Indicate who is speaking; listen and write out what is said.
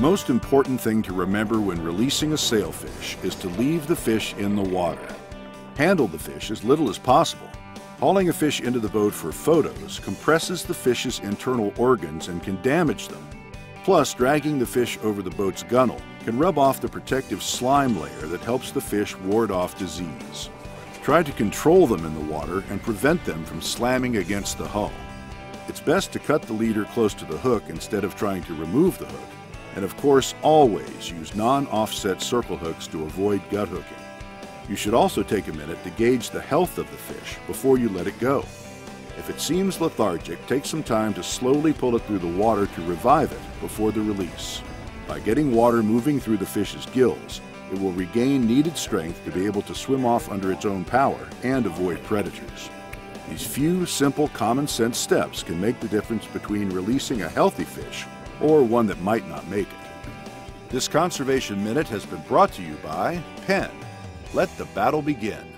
Speaker 1: most important thing to remember when releasing a sailfish is to leave the fish in the water. Handle the fish as little as possible. Hauling a fish into the boat for photos compresses the fish's internal organs and can damage them. Plus, dragging the fish over the boat's gunnel can rub off the protective slime layer that helps the fish ward off disease. Try to control them in the water and prevent them from slamming against the hull. It's best to cut the leader close to the hook instead of trying to remove the hook. And of course, always use non-offset circle hooks to avoid gut hooking. You should also take a minute to gauge the health of the fish before you let it go. If it seems lethargic, take some time to slowly pull it through the water to revive it before the release. By getting water moving through the fish's gills, it will regain needed strength to be able to swim off under its own power and avoid predators. These few simple common sense steps can make the difference between releasing a healthy fish or one that might not make it. This Conservation Minute has been brought to you by Penn. Let the battle begin.